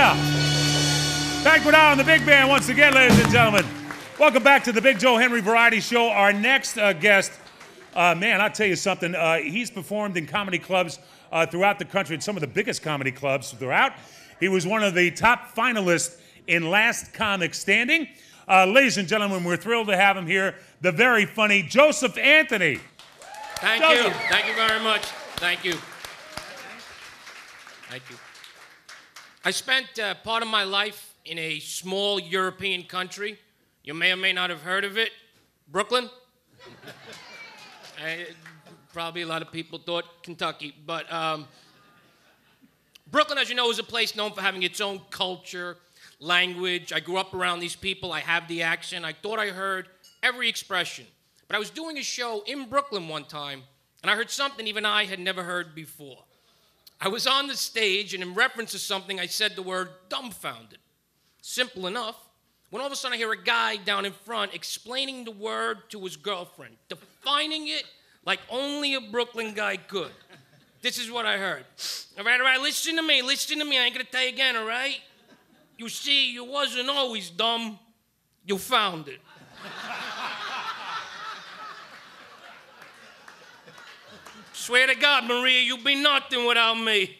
Yeah. Banquet Hour and the Big Band once again, ladies and gentlemen. Welcome back to the Big Joe Henry Variety Show. Our next guest, man, I'll tell you something. He's performed in comedy clubs throughout the country, in some of the biggest comedy clubs throughout. He was one of the top finalists in Last Comic Standing. Ladies and gentlemen, we're thrilled to have him here, the very funny Joseph Anthony. Thank you. Thank you very much. Thank you. Thank you. I spent part of my life in a small European country. You may or may not have heard of it. Brooklyn. Probably a lot of people thought Kentucky. But Brooklyn, as you know, is a place known for having its own culture, language. I grew up around these people. I have the accent. I thought I heard every expression. But I was doing a show in Brooklyn one time, and I heard something even I had never heard before. I was on the stage, and in reference to something, I said the word dumbfounded. Simple enough. When all of a sudden I hear a guy down in front explaining the word to his girlfriend, defining it like only a Brooklyn guy could. This is what I heard. All right, listen to me. I ain't gonna tell you again, all right? You see, you wasn't always dumb. You found it. Swear to God, Maria, you'll be nothing without me.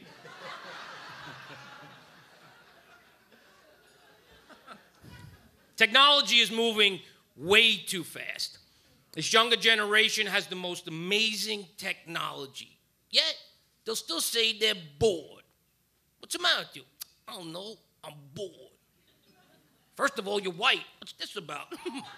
Technology is moving way too fast. This younger generation has the most amazing technology. Yet, they'll still say they're bored. What's the matter with you? I don't know, I'm bored. First of all, you're white. What's this about?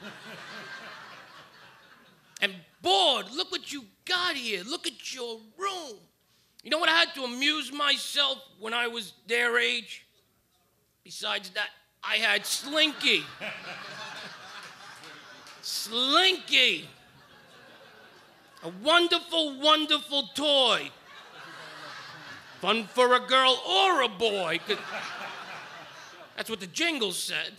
And bored, look what you got here. Look at your room. You know what I had to amuse myself when I was their age? Besides that, I had Slinky. Slinky. A wonderful, wonderful toy. Fun for a girl or a boy. That's what the jingle said.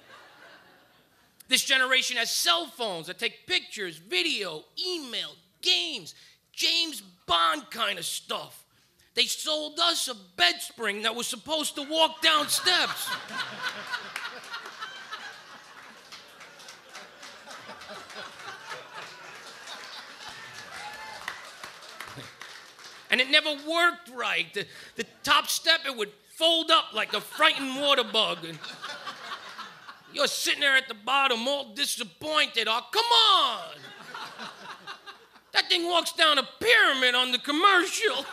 This generation has cell phones that take pictures, video, email, games, James Bond kind of stuff. They sold us a bed spring that was supposed to walk down steps. And it never worked right. The top step, it would fold up like a frightened water bug. And you're sitting there at the bottom all disappointed. Oh, come on. That thing walks down a pyramid on the commercial.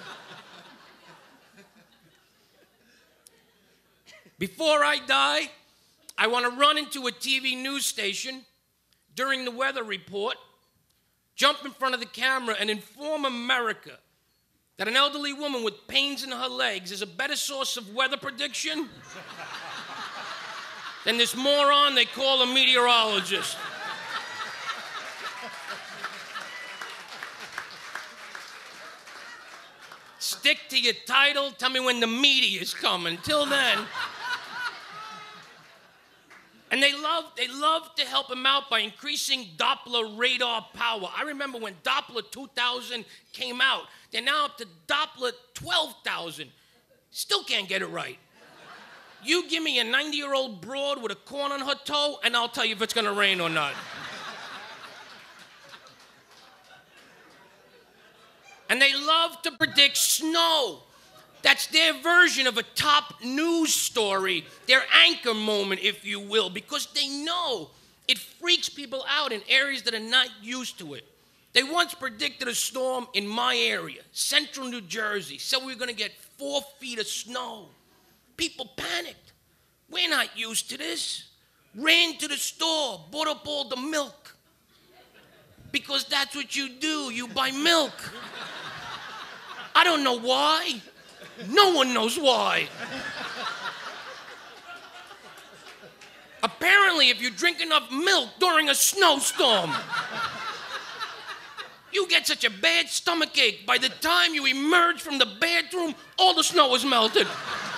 Before I die, I want to run into a TV news station during the weather report, jump in front of the camera and inform America that an elderly woman with pains in her legs is a better source of weather prediction than this moron they call a meteorologist. Stick to your title, tell me when the meteor's coming. Till then. And they love to help him out by increasing Doppler radar power. I remember when Doppler 2000 came out. They're now up to Doppler 12,000. Still can't get it right. You give me a 90-year-old broad with a corn on her toe, and I'll tell you if it's gonna rain or not. And they love to predict snow. That's their version of a top news story, their anchor moment, if you will, because they know it freaks people out in areas that are not used to it. They once predicted a storm in my area, central New Jersey, said we were gonna get 4 feet of snow. People panicked. We're not used to this. Ran to the store, bought up all the milk. Because that's what you do, you buy milk. I don't know why. No one knows why. Apparently, if you drink enough milk during a snowstorm, you get such a bad stomachache, by the time you emerge from the bathroom, all the snow is melted.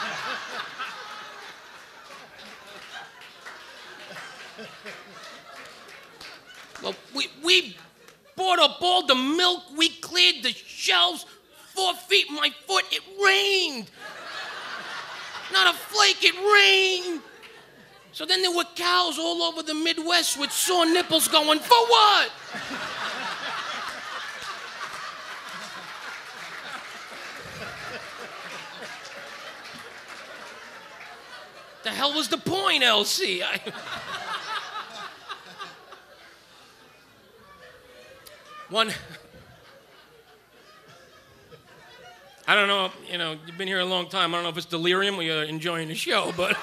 Well, we bought up all the milk, we cleared the shelves, 4 feet my foot, it rained. Not a flake, it rained. So then there were cows all over the Midwest with sore nipples going, for what? The hell was the point, LC? I don't know, you've been here a long time. I don't know if it's delirium or you're enjoying the show, but...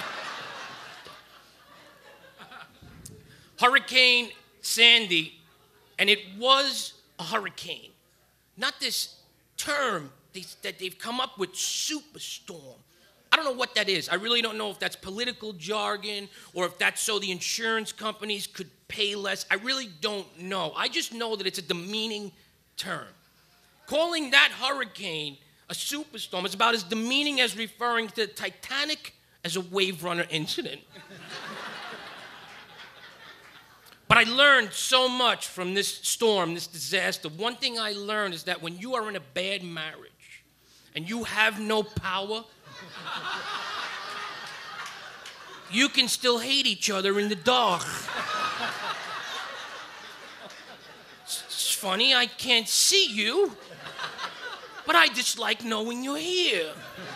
Hurricane Sandy, and it was a hurricane. Not this term that they've come up with, superstorm. I don't know what that is. I really don't know if that's political jargon or if that's so the insurance companies could pay less. I really don't know. I just know that it's a demeaning term. Calling that hurricane a superstorm is about as demeaning as referring to the Titanic as a wave runner incident. But I learned so much from this storm, this disaster. One thing I learned is that when you are in a bad marriage and you have no power, you can still hate each other in the dark. It's funny, I can't see you, but I dislike knowing you're here.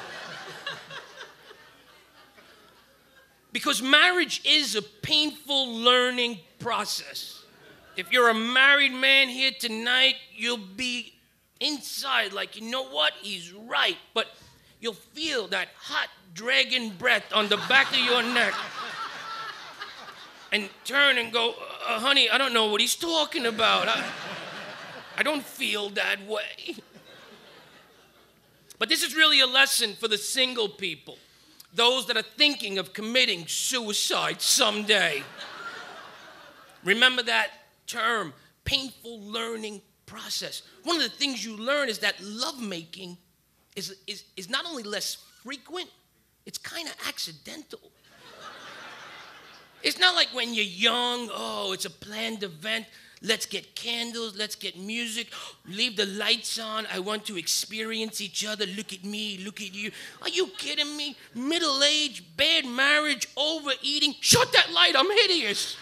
Because marriage is a painful learning process. If you're a married man here tonight, you'll be inside like, you know what, he's right. But you'll feel that hot dragon breath on the back of your neck and turn and go, honey, I don't know what he's talking about. I don't feel that way. But this is really a lesson for the single people, those that are thinking of committing suicide someday. Remember that term, painful learning process. One of the things you learn is that lovemaking is not only less frequent, it's kind of accidental. It's not like when you're young, oh, it's a planned event. Let's get candles, let's get music, leave the lights on. I want to experience each other. Look at me, look at you. Are you kidding me? Middle age, bad marriage, overeating. Shut that light, I'm hideous.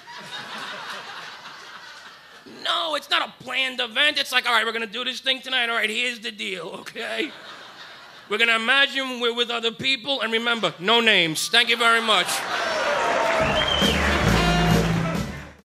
No, it's not a planned event. It's like, all right, we're going to do this thing tonight. All right, here's the deal, okay? We're going to imagine we're with other people. And remember, no names. Thank you very much.